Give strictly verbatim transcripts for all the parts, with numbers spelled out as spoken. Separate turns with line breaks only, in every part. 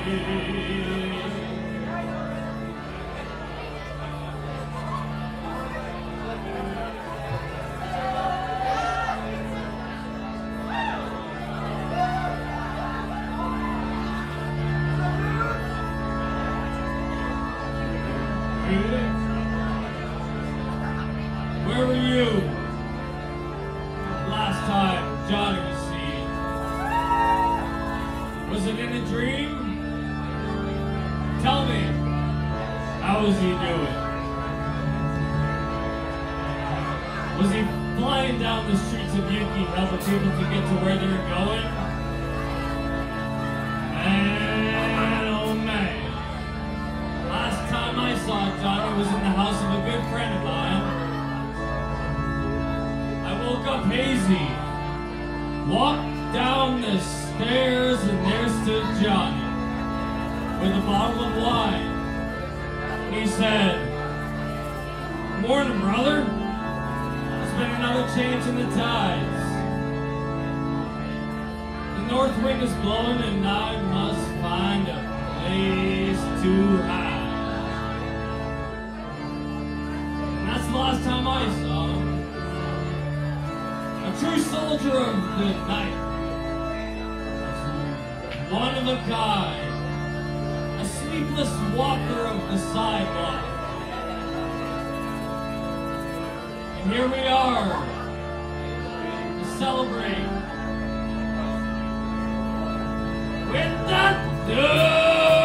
Where were you last time Johnny was seen? Was it in a dream? Tell me, how was he doing? Was he flying down the streets of Yuki, helping people to get to where they were going? Man, oh man. Last time I saw Johnny was in the house of a good friend of mine. I woke up hazy, walked down the stairs, and there stood Johnny with a bottle of wine. He said, "Morning, brother. There's been another change in the tides. The north wind is blowing and I must find a place to hide." And that's the last time I saw him. A true soldier of the night. One of a kind. A sleepless walker of the sidewalk. And here we are to celebrate with the dude.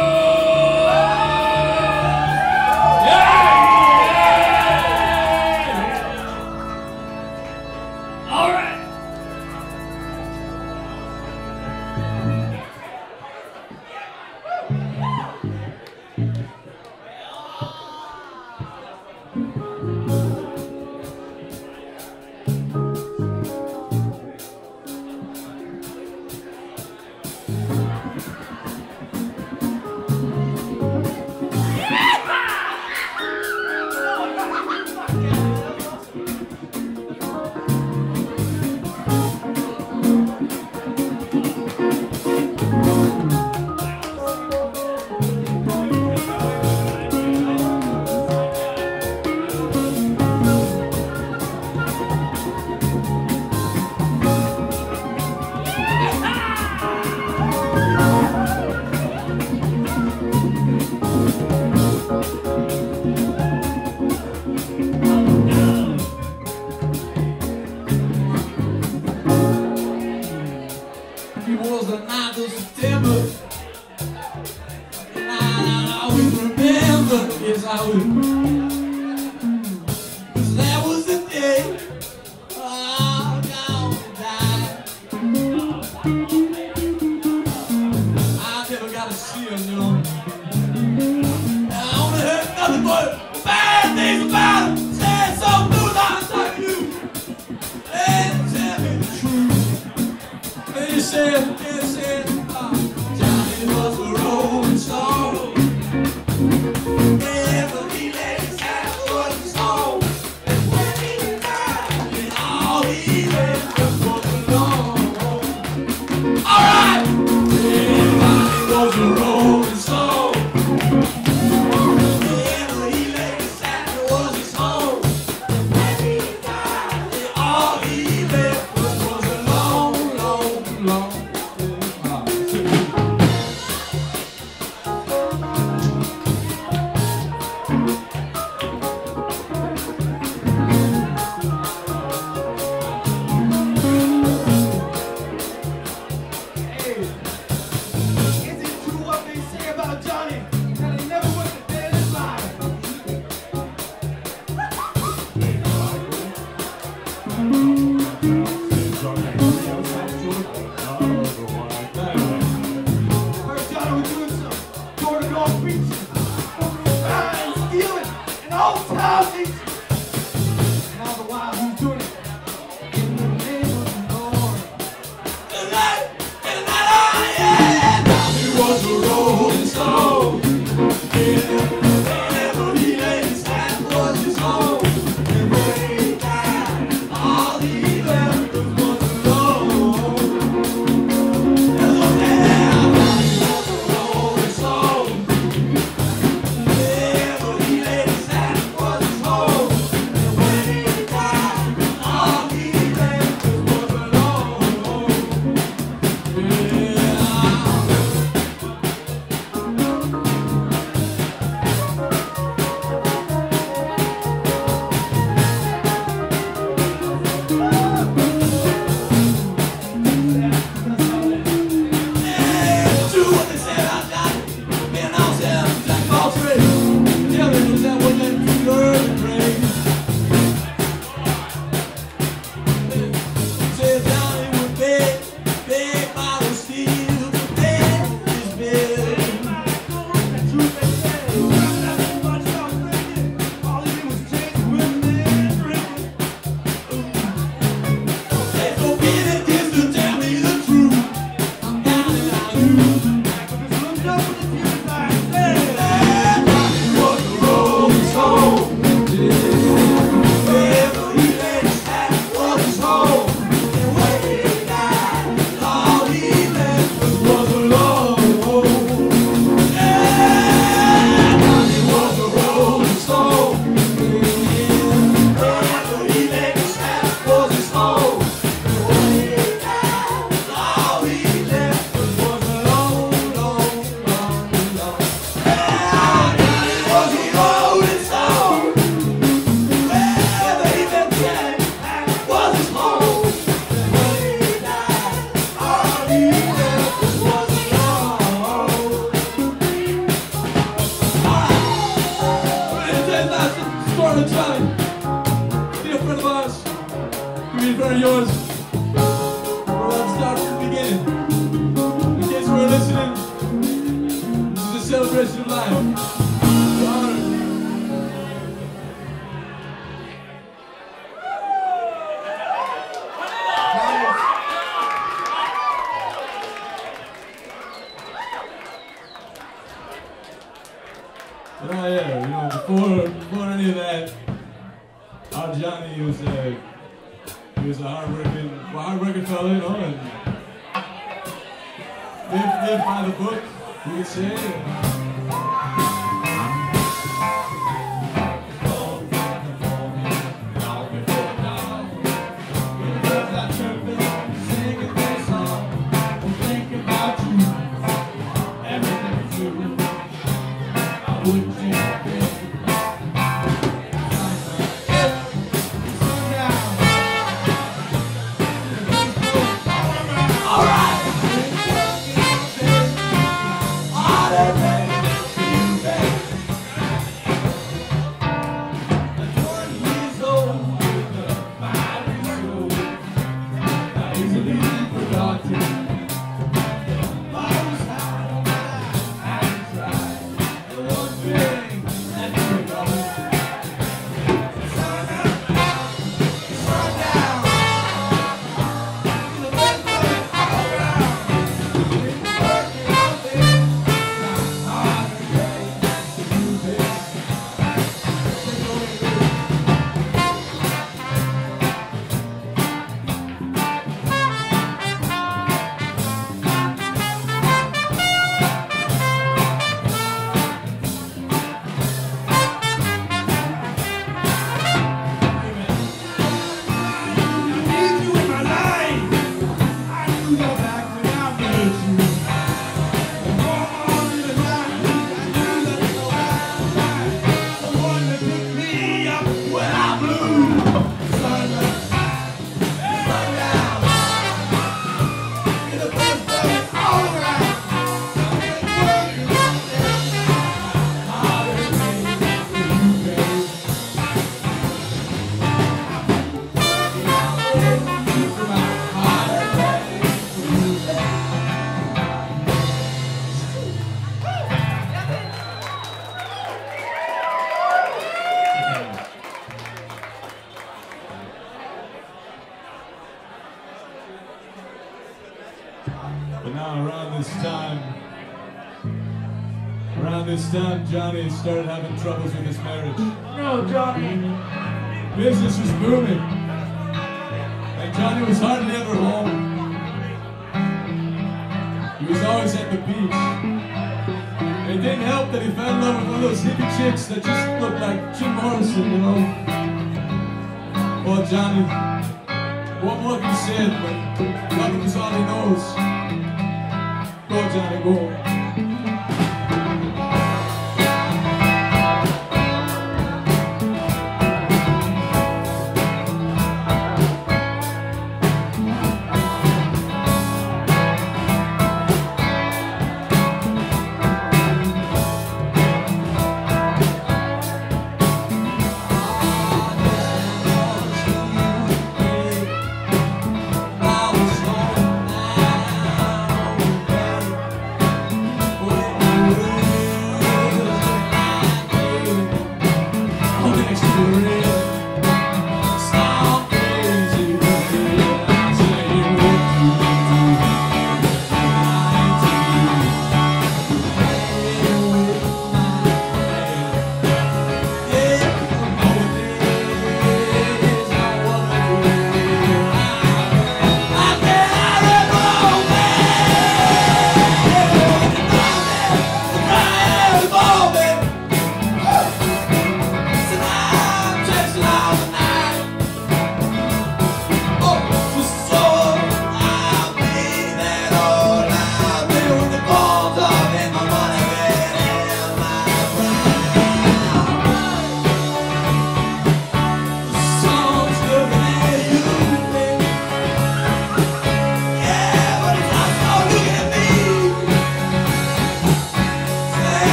It was the ninth of September, and I always remember, yes I will. Cause that was the day I'm gonna die. I never got to see him, you know. I only heard nothing but bad things about him. Said some news I was talking to you, and tell me the truth. And he said, he said, uh, Johnny was a rolling stone. Never he let his hat was his home. And when he died, and all he left was alone. Alright! Everybody was a rolling stone. Never he let his hat was his home. And when he died, and all he left was, was alone, long, long. Hey. yours. We'll have to start from the beginning. In case we're listening, this is a celebration of life. Oh yeah, you know, before before any of that, our Johnny was a he was a hard-working, hard-working fella, you know, and lived, lived by the book, you could say. But now around this time, around this time, Johnny started having troubles with his marriage.
No, Johnny.
Business was booming, and Johnny was hardly ever home. He was always at the beach. It didn't help that he fell in love with one of those hippie chicks that just looked like Jim Morrison, you know. Well, Johnny, what more can be said, but love is all he knows. Go, Johnny, go.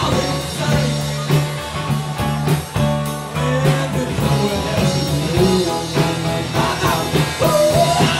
all they can say. And there's nowhere else to go. I know. Ooh,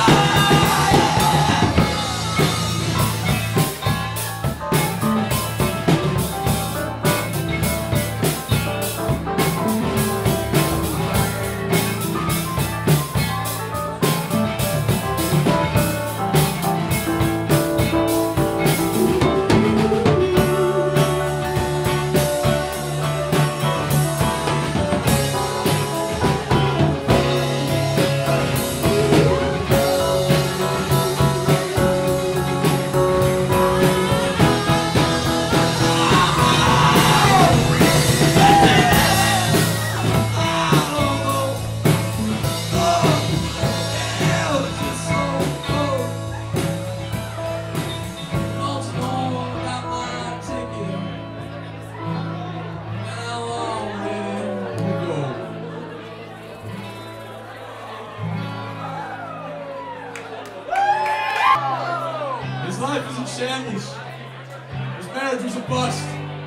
his life is in shambles. His marriage was a bust.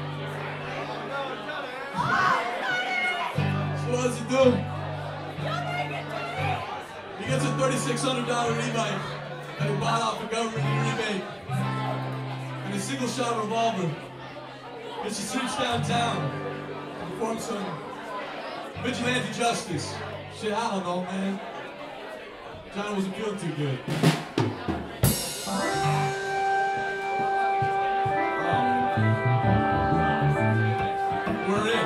So what does he do? He gets a thirty-six hundred dollar e-bike that he bought off the government in rebate. And a single shot revolver. Gets the streets downtown. Perform some vigilante justice. Shit, I don't know, man. Johnny wasn't feeling too good. We're in.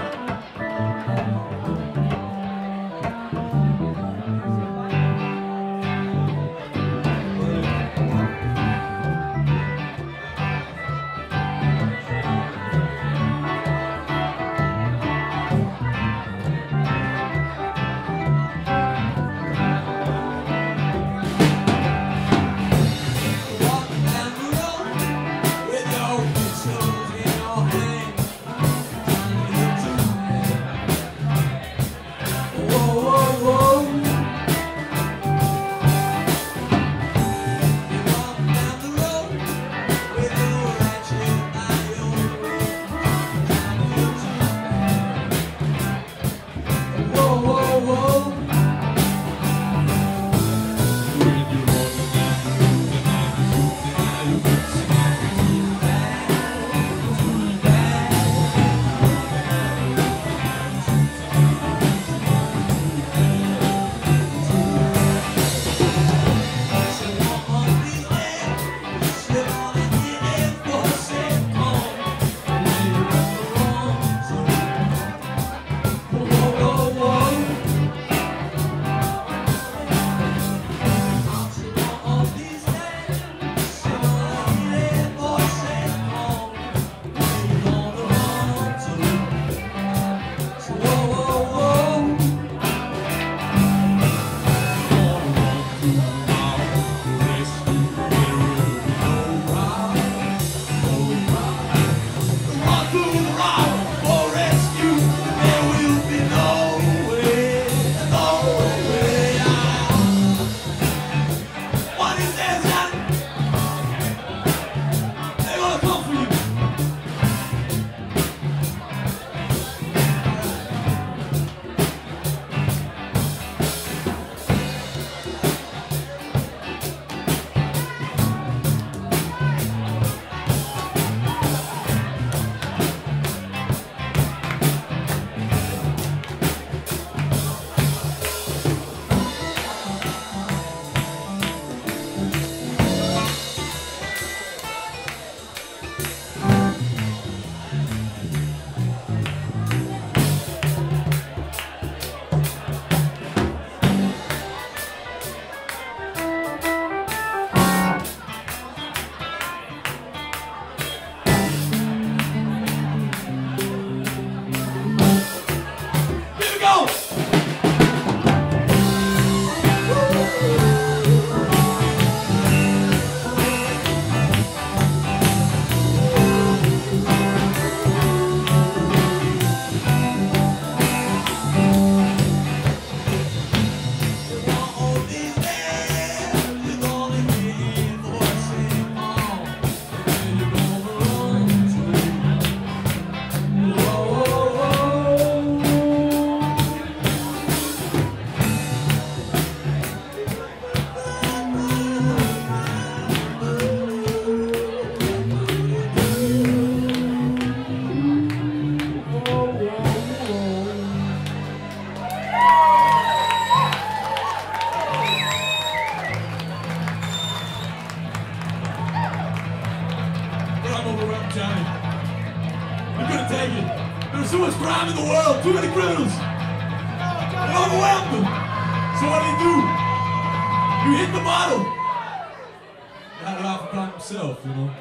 There's too much crime in the world, too many criminals. It overwhelmed them. So what do you do? You hit the bottle. Got it off the crime himself, you know.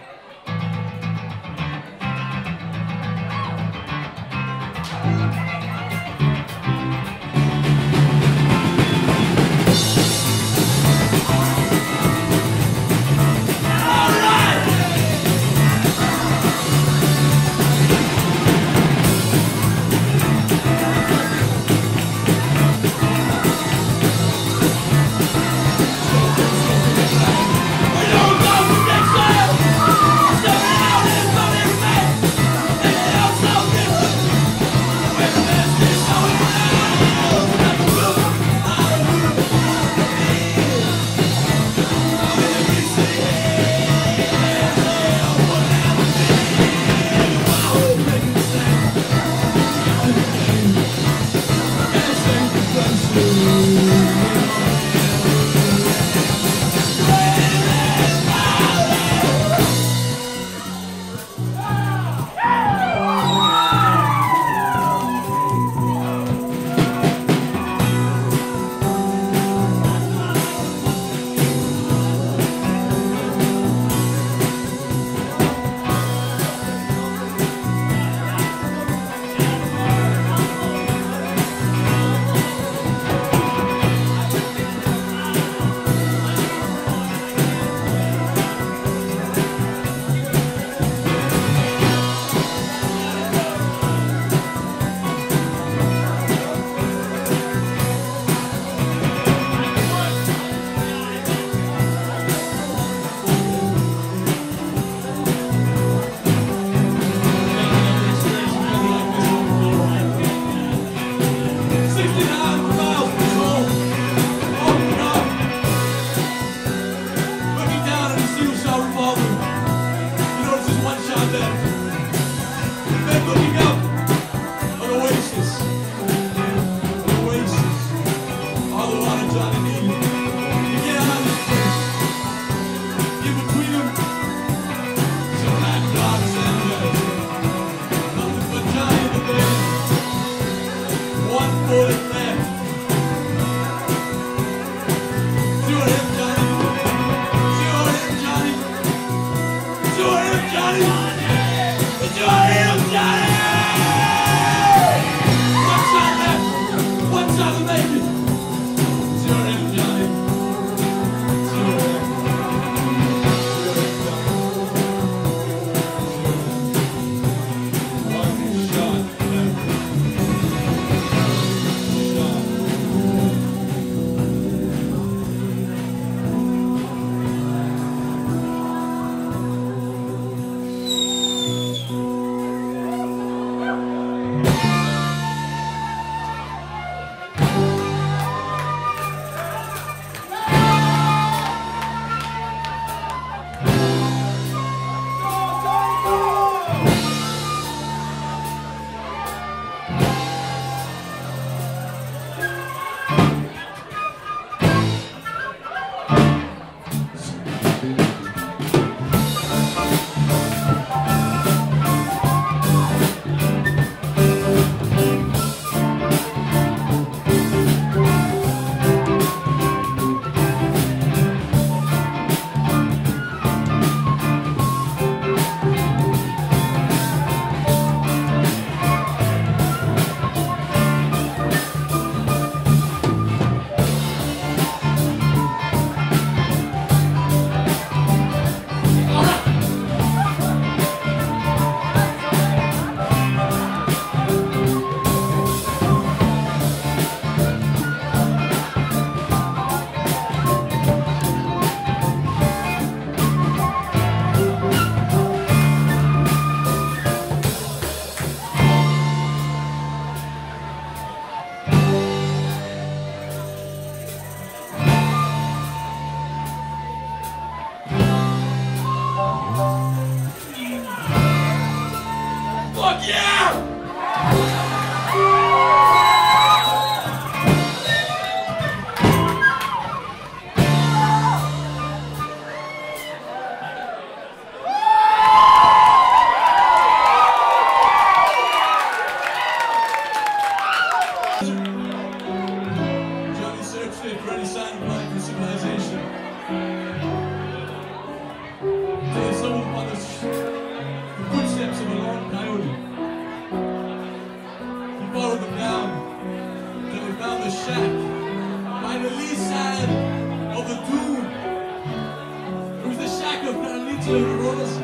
tune it was.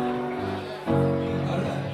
All right.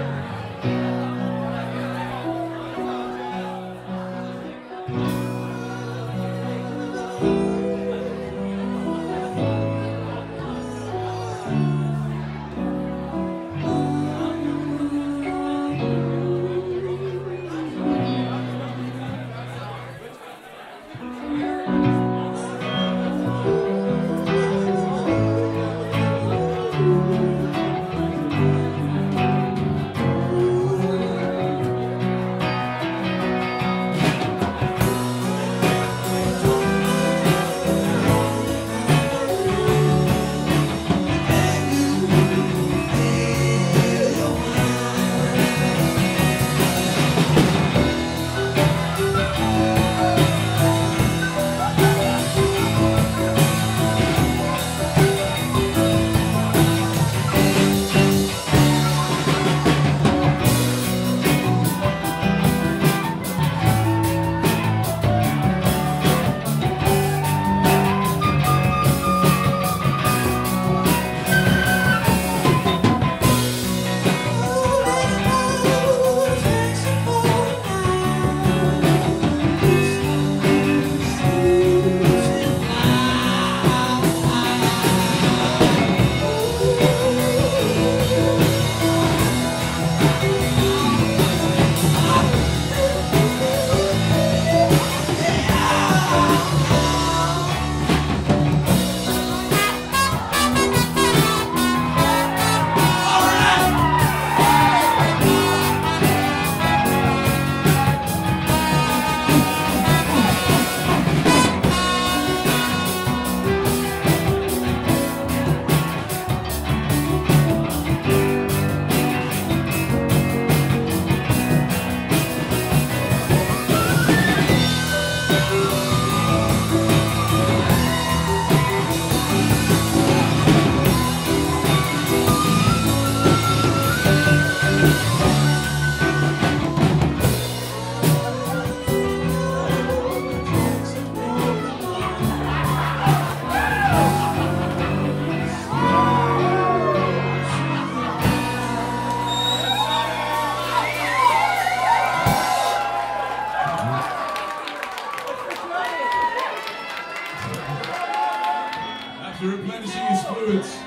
After replenishing his fluids,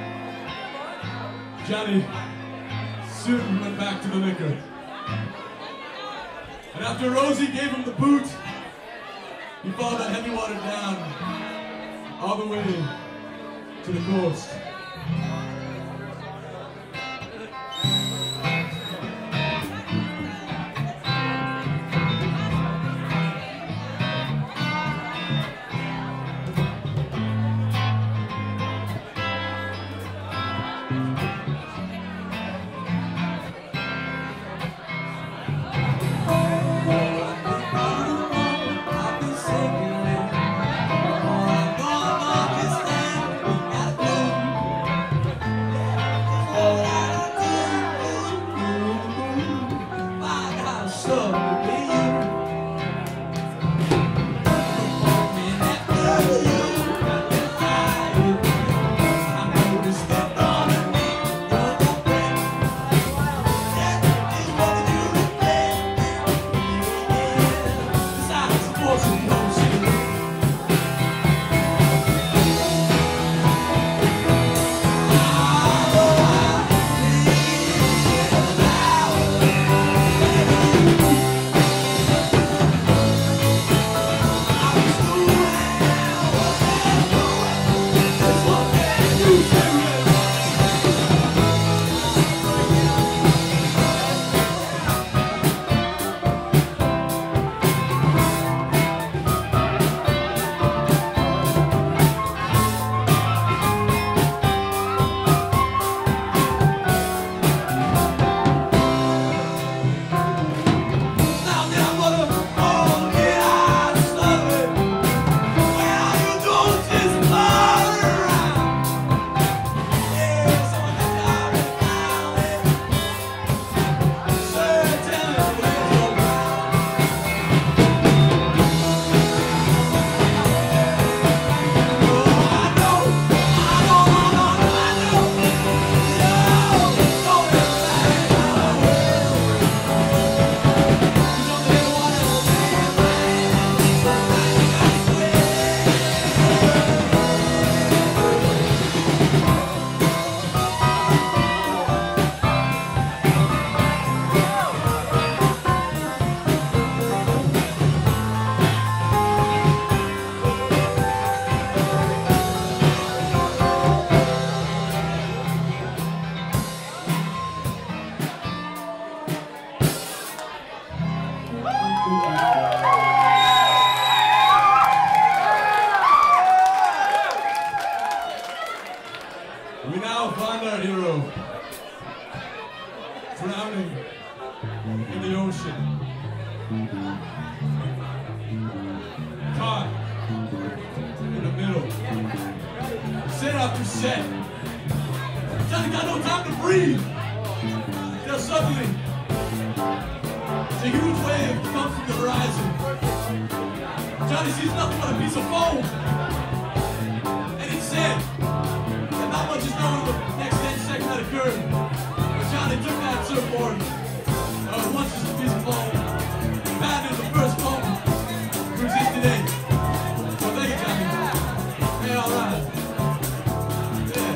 Johnny soon went back to the liquor. And after Rosie gave him the boot, he followed that heavy water down all the way to the coast. We now find our hero drowning in the ocean, caught in the middle, set after set. Johnny got no time to breathe. Till suddenly, a huge wave comes from the horizon. Johnny sees nothing but a piece of foam, and it's said that not much is known of the next ten seconds that occurred. But Johnny took that surfboard. Uh, once just a piece of foam. That is the first foam to exist today. So thank you, Johnny. Hey, all right. Yeah.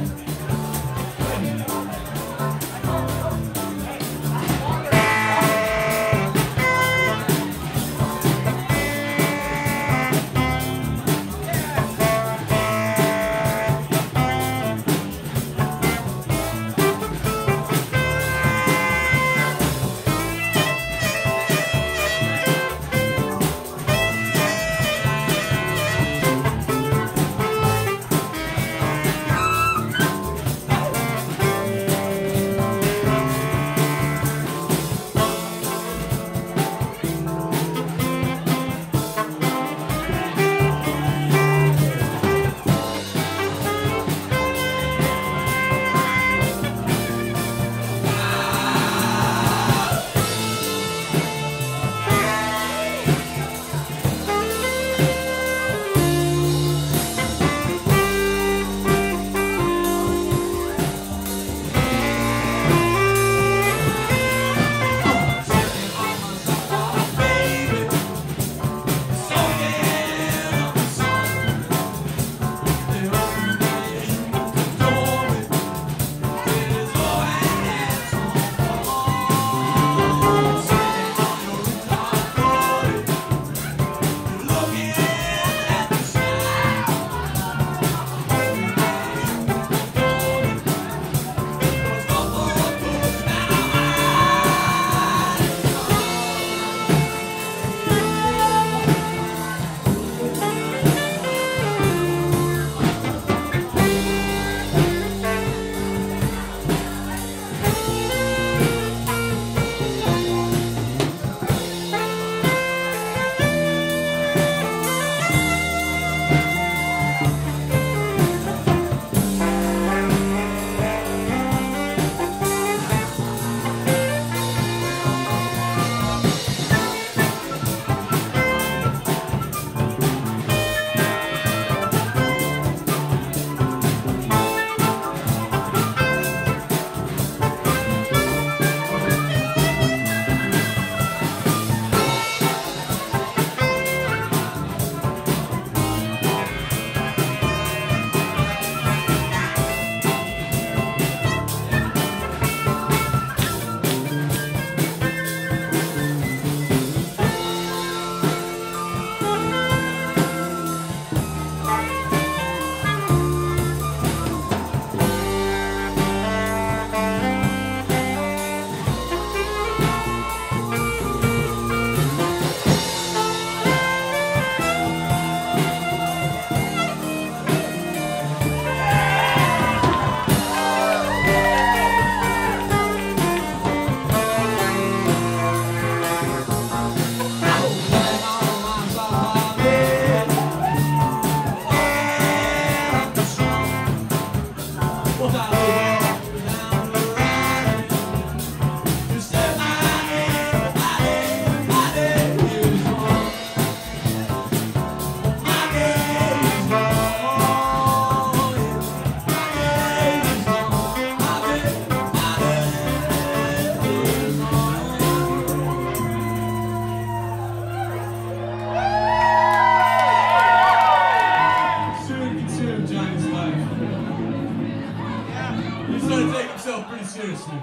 seriously.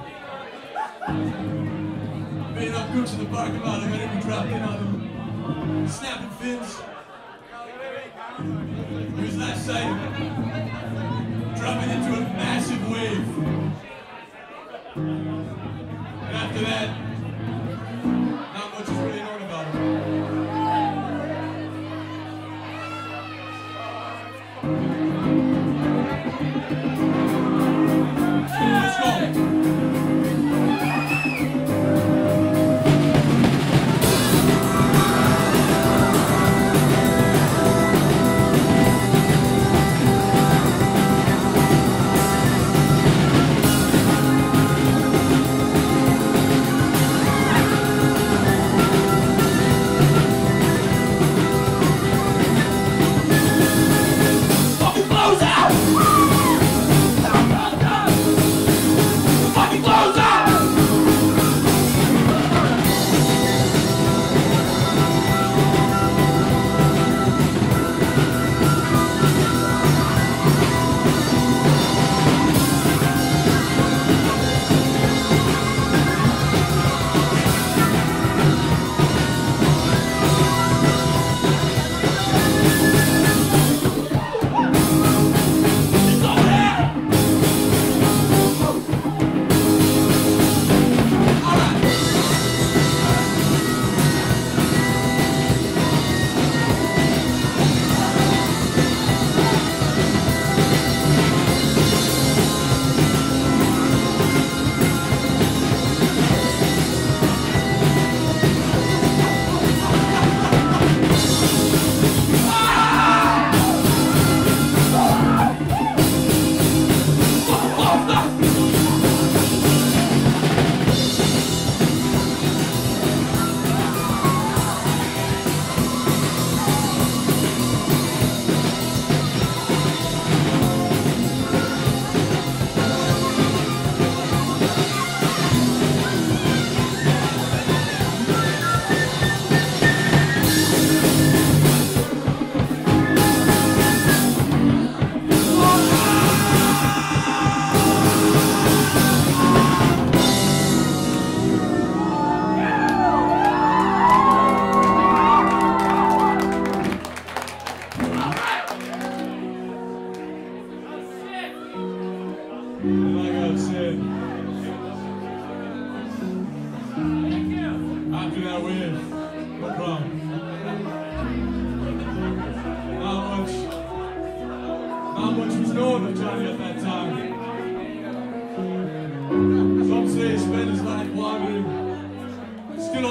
Being up gooch in the parking lot, I got him dropped in on him, snapping fins. He was last sighted, dropping into a massive wave. And after that, not much is really known about him.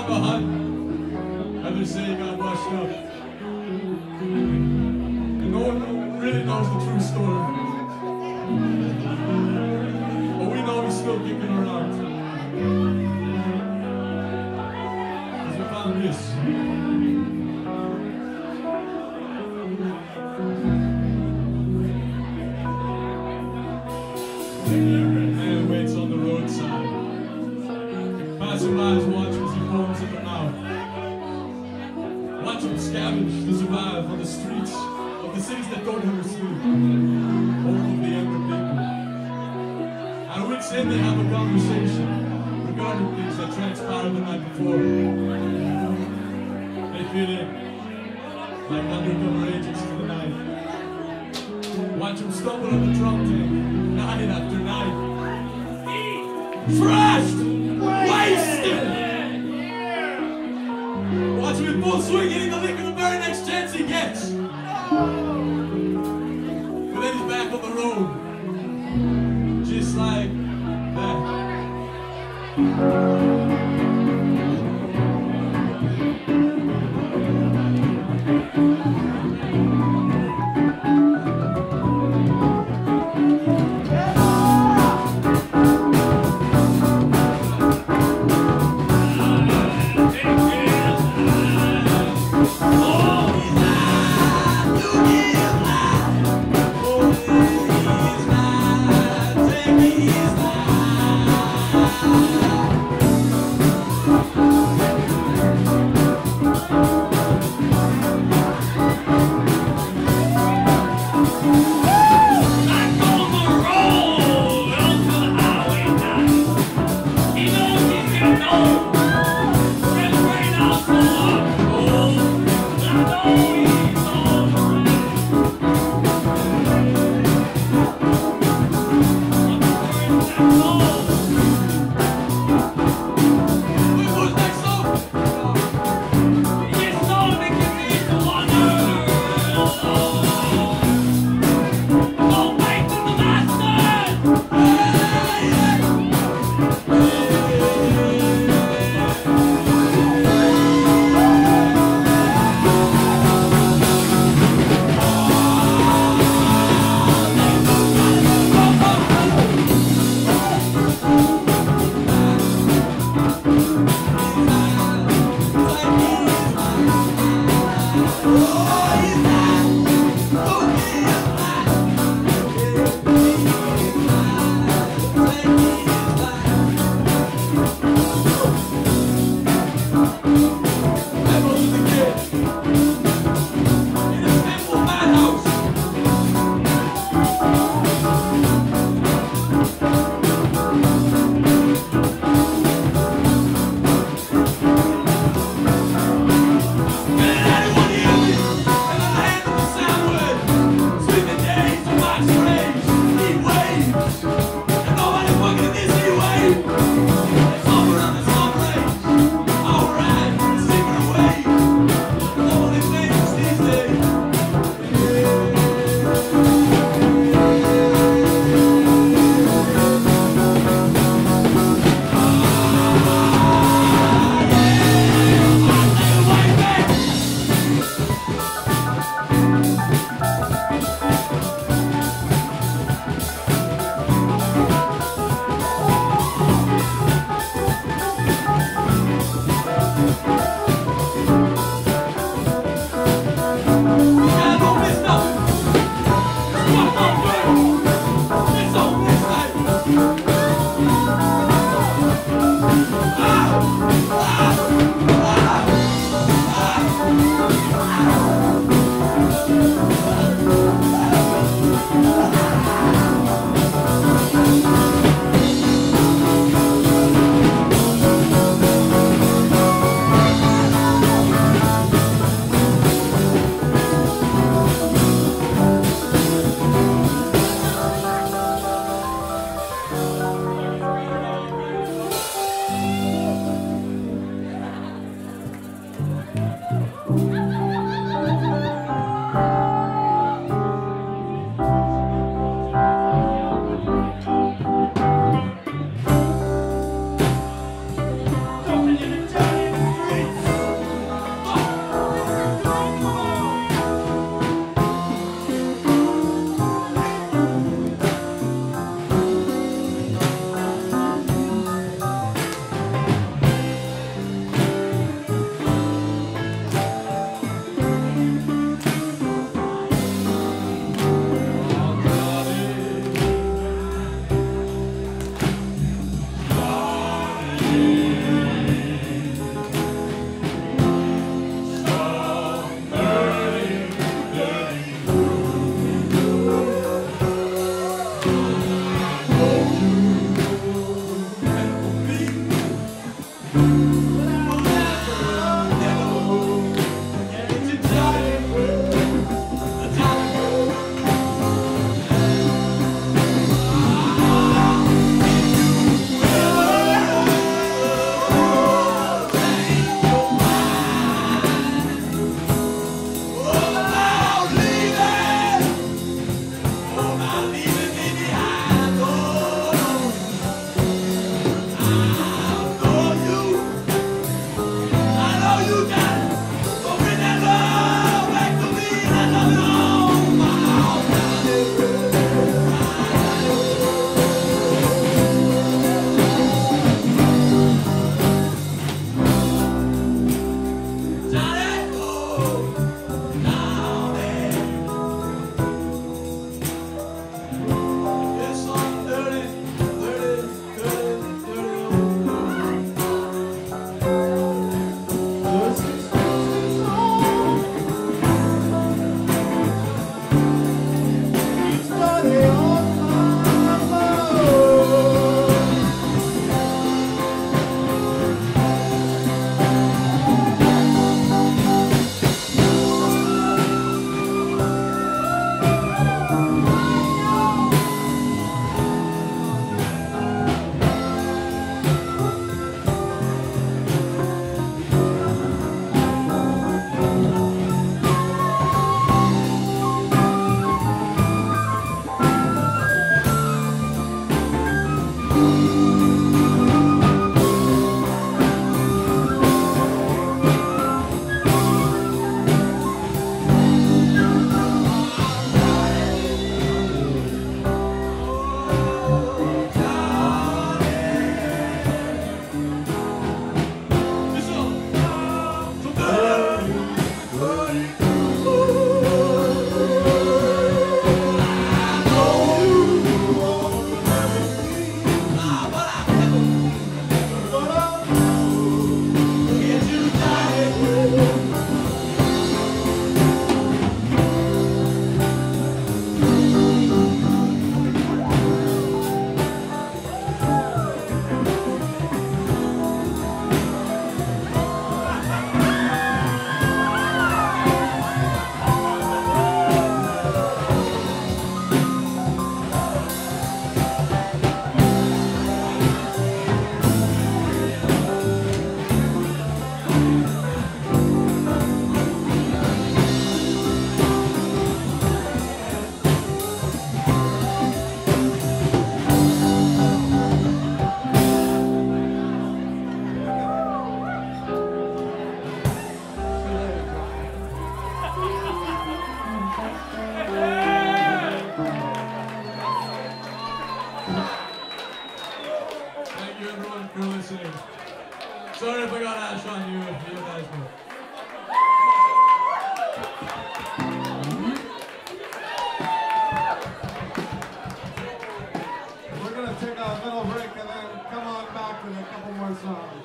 down behind. And they say he got washed up. And no one really knows the true story. But we know he's still kicking around. Because we found this. Man waits on the roadside. Passerbys watch as he foams at the mouth. Watch him scavenge to survive on the streets of the cities that don't ever sleep. Home of the younger people. At which end they have a conversation regarding things that transpired the night before. They feel it like undercover agents for the night. Watch him stumble on the drum tank, night after night. Trashed! Wasted! Watch him in full swing, hitting the lick of the very next chance he gets. But then he's back on the road. Just like that. Sorry if I got Ash on you, you guys know.
We're going to take a little break and then come on back with a couple more songs.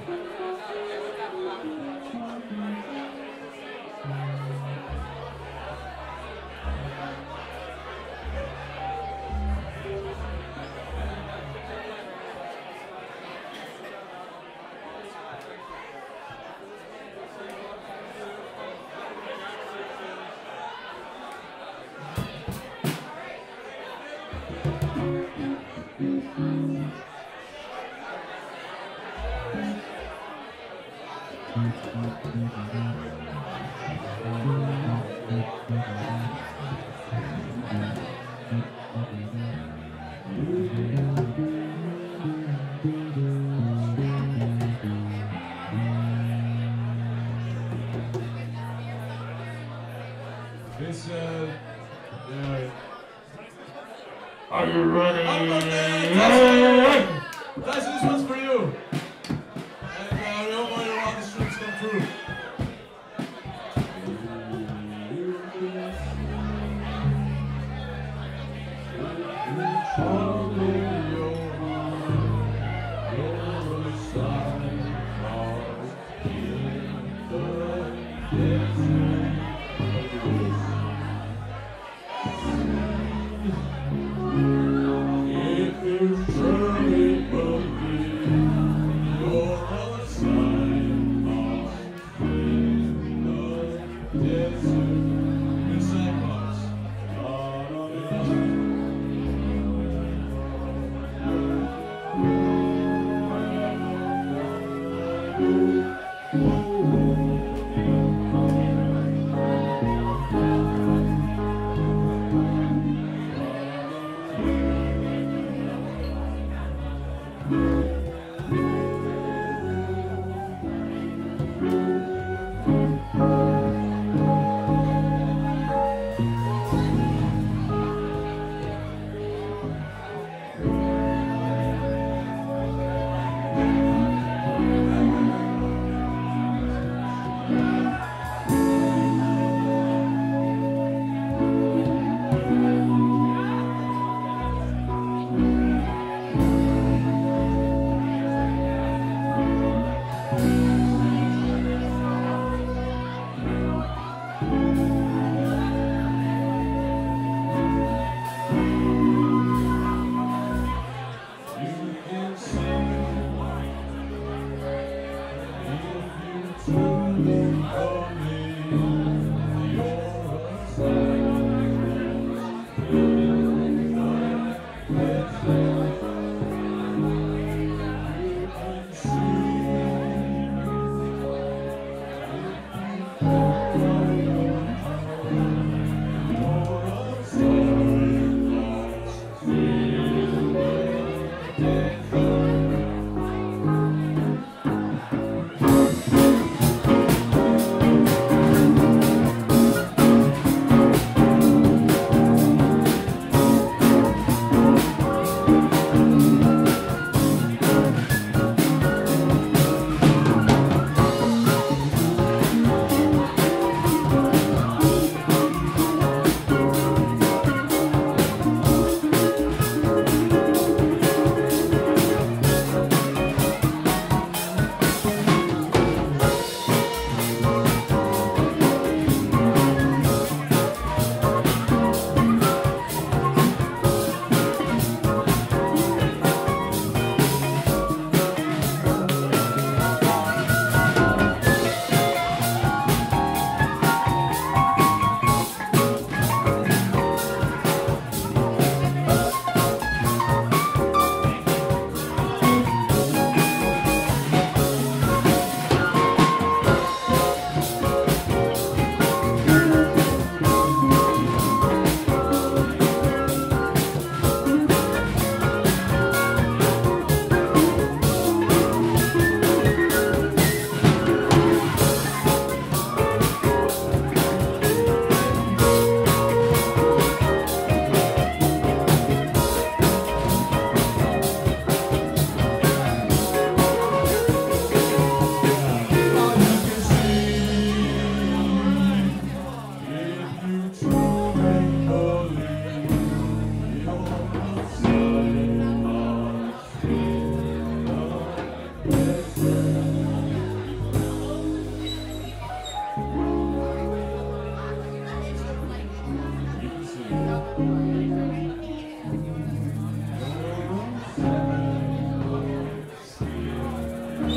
This, uh, yeah.
Are you ready?
Happy birthday, Tyson! Tyson, this one's for you. And uh, we hope all your wildest dreams come true.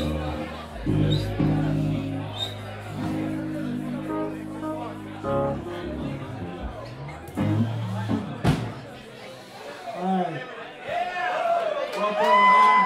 Alright. Welcome back.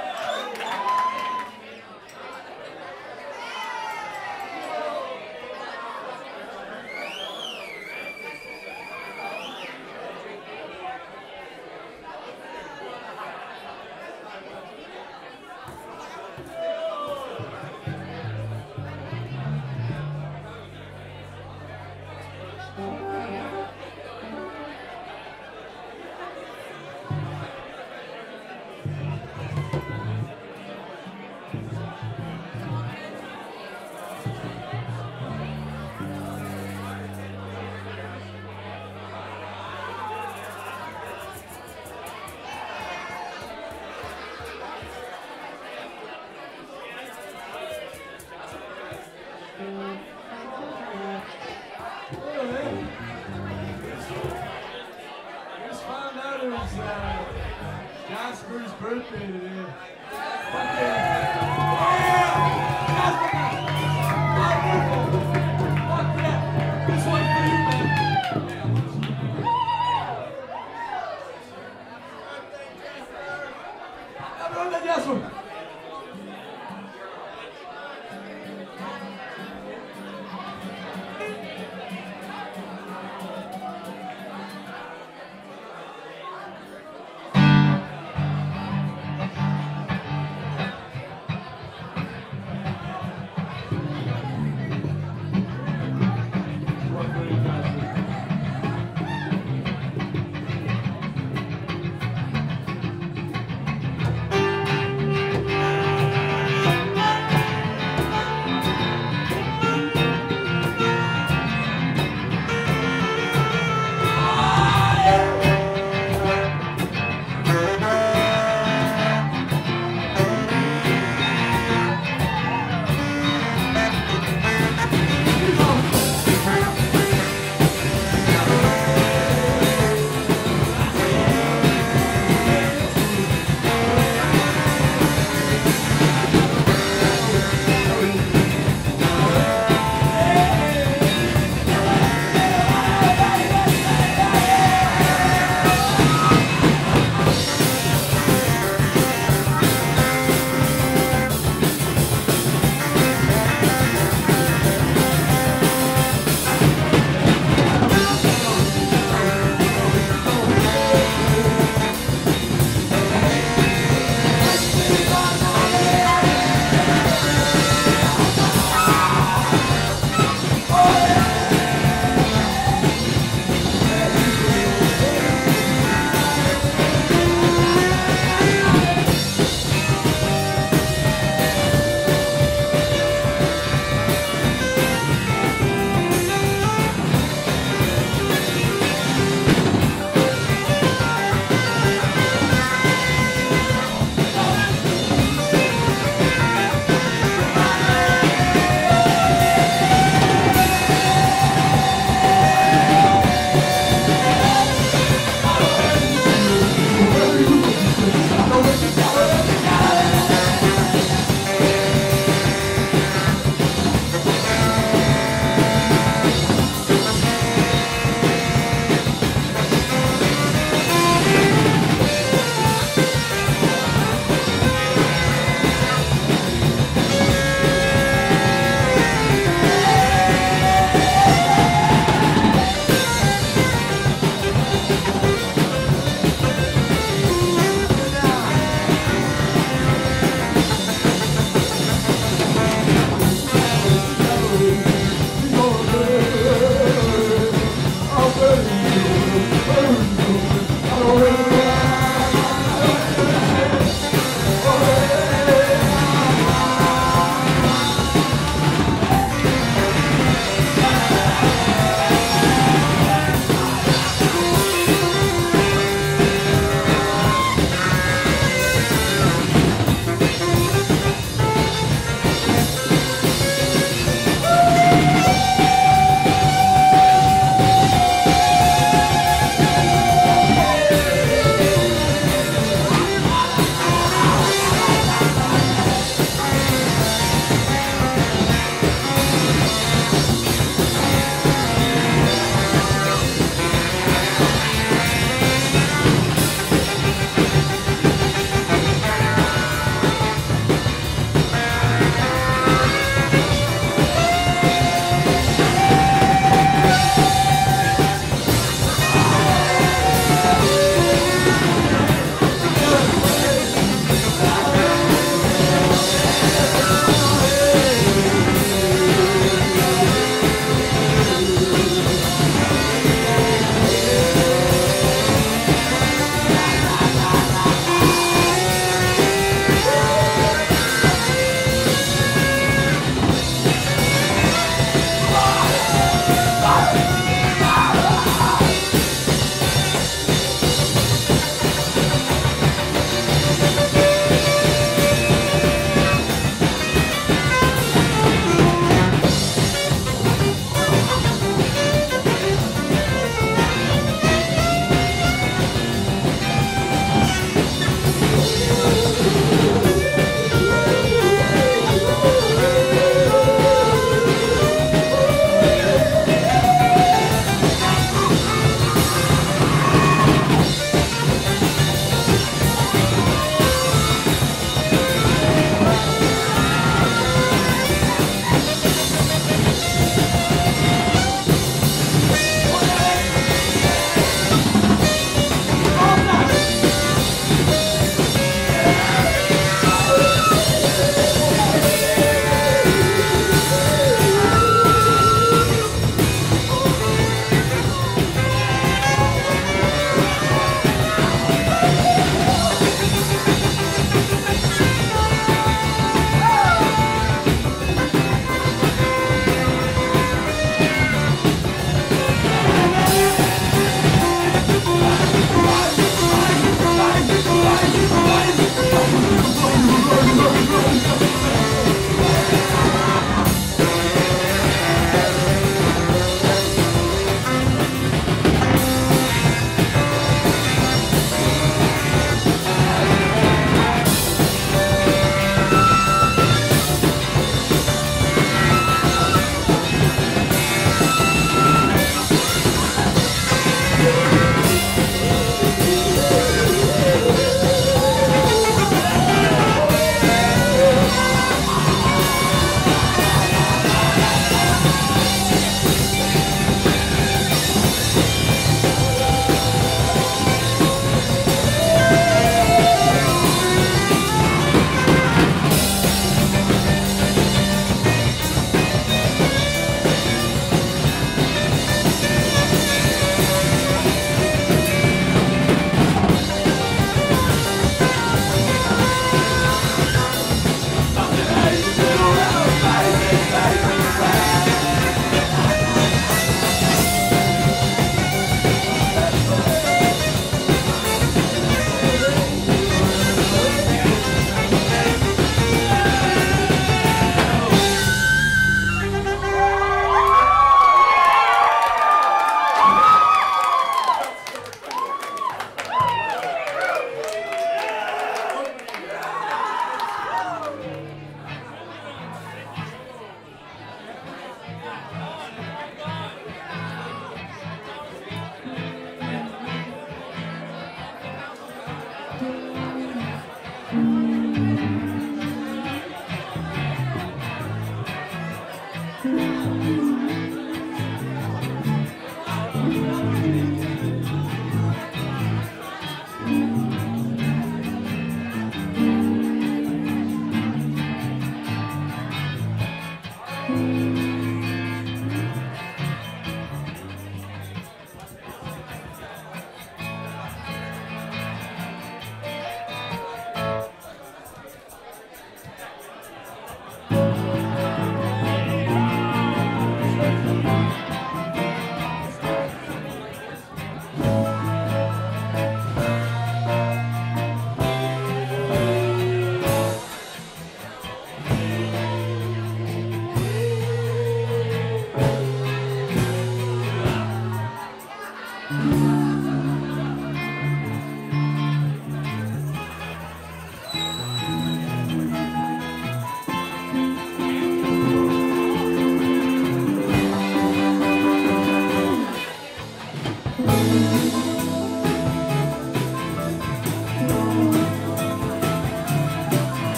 Just found out it was uh, Jasper's birthday today. Fuck yeah! Yeah! Jasper! Fuck yeah! This one's for you, man. Happy birthday, Jasper!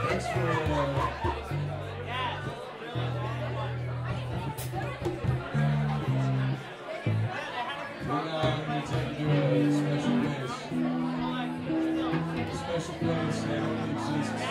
Thanks for uh, we're now going to take you to a special place. A special place that only exists.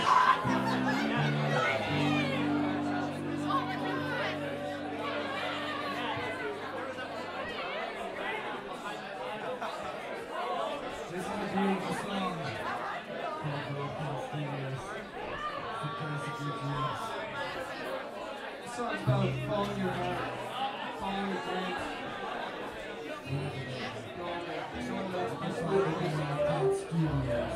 This is a beautiful song called Broken Studios. It's a classic of dreams.
This song's about following your heart, following your dreams. Someone that's
That's why we're in Broken Studios.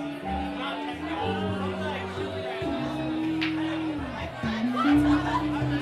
Thank you.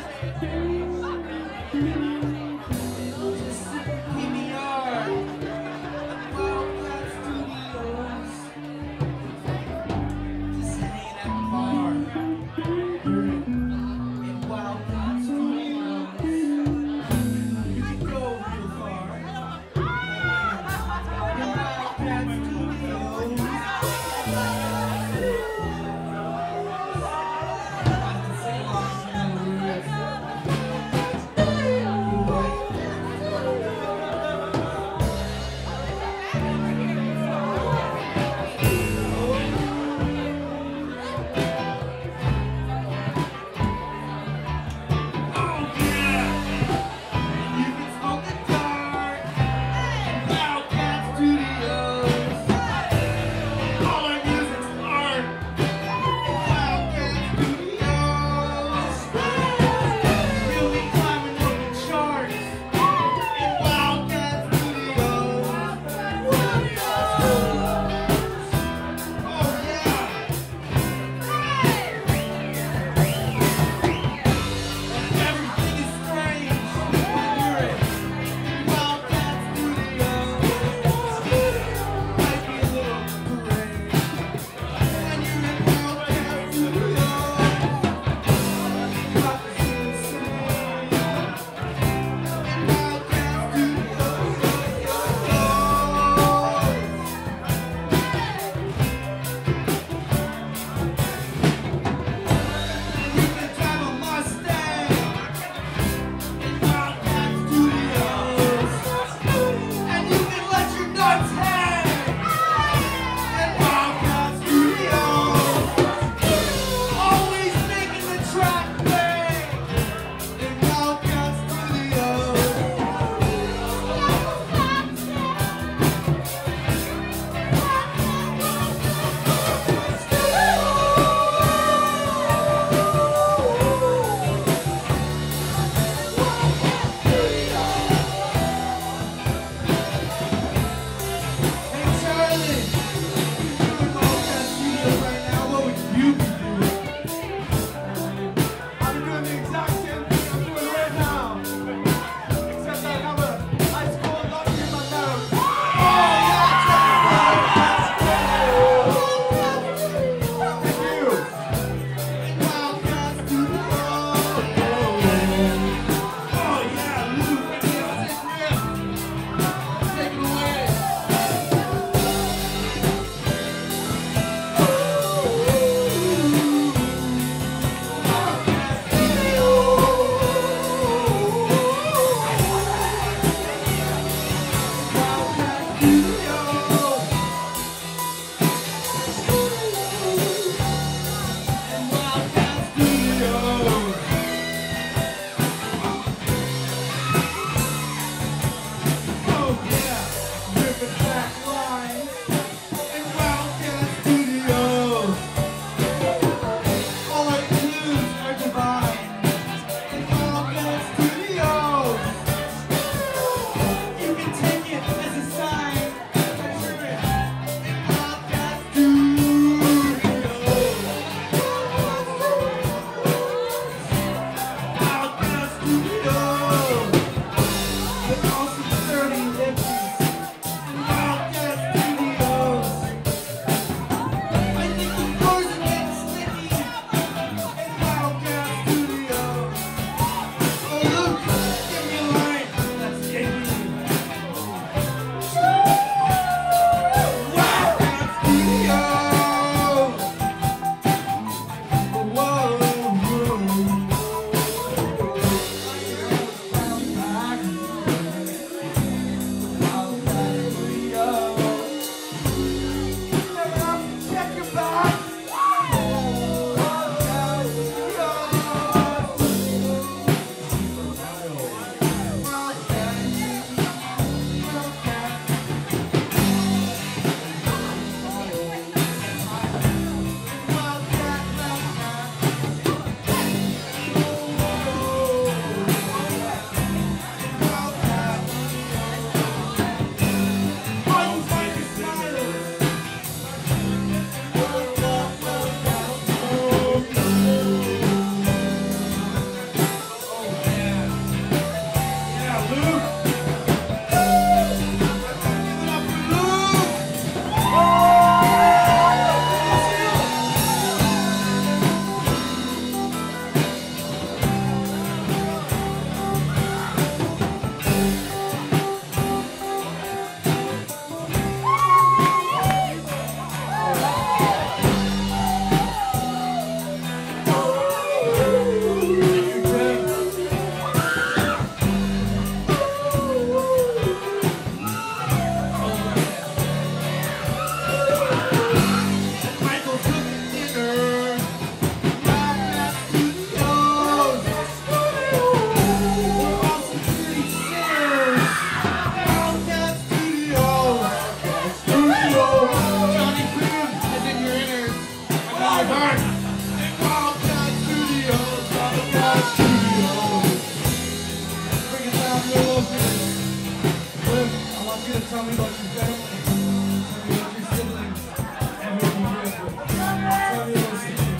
want you to tell me about your family. Tell me about your siblings. Everything you grew up with. Tell me about your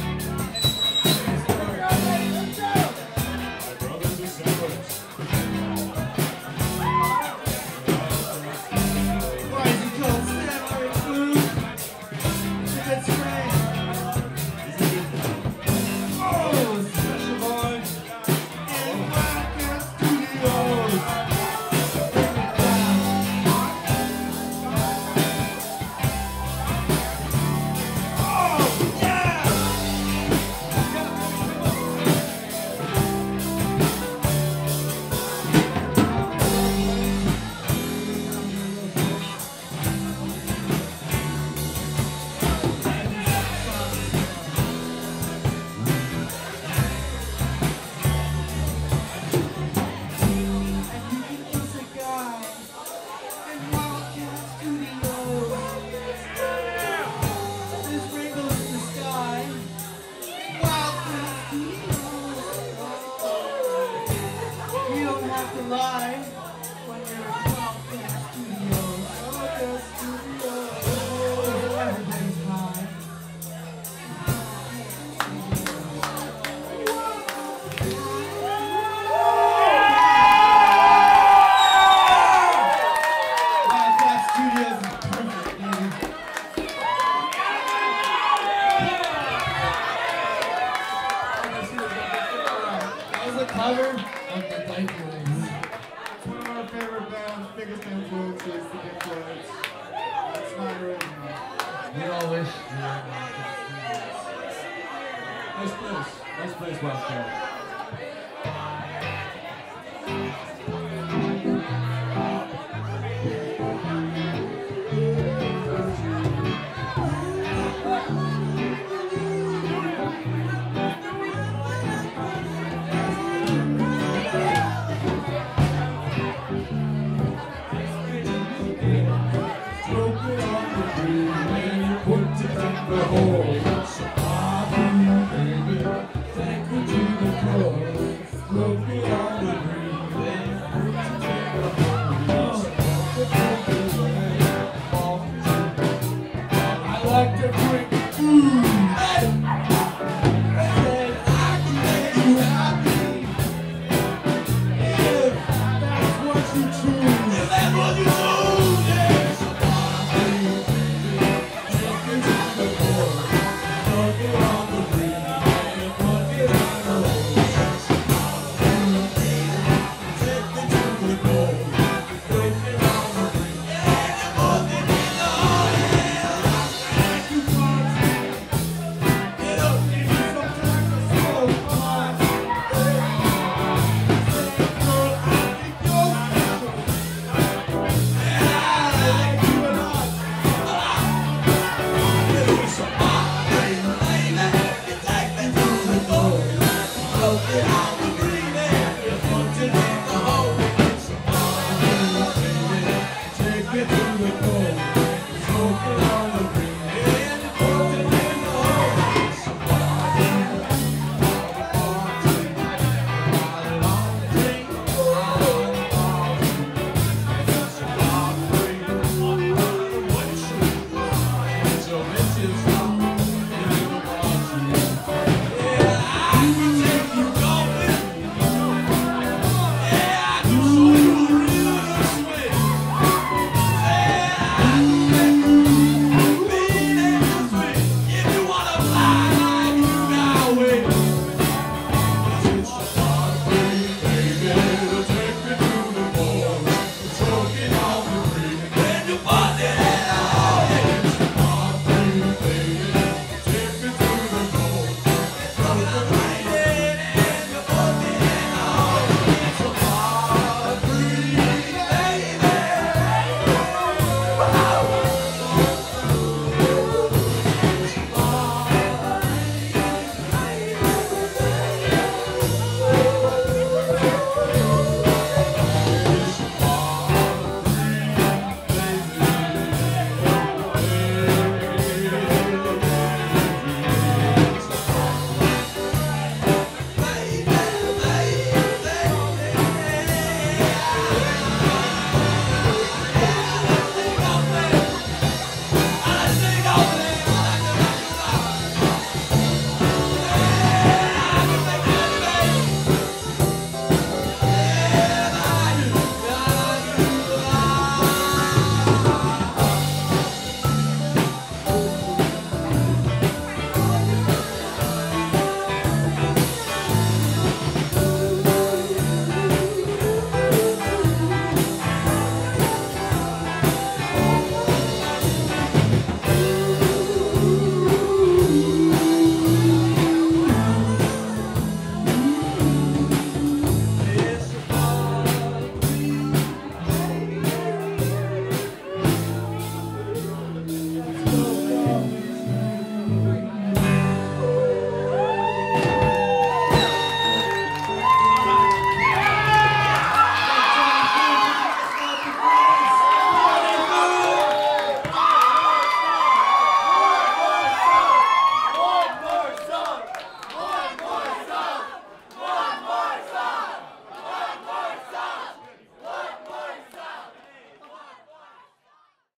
Brothers and sisters.
Why is he called Samurai Food? It's a good strain. Oh, special boy. And Wildcat Studios. Lie when you're at Wildcat Studios. Wildcat Studios. Everything's high. Wildcat Studios is perfect, baby. That was a cover of the Diaper Wings. One of our favorite bands, biggest influences, the Pink Floyds. That's not original.
We all wish we were
Nice place. Nice place, Wildcat.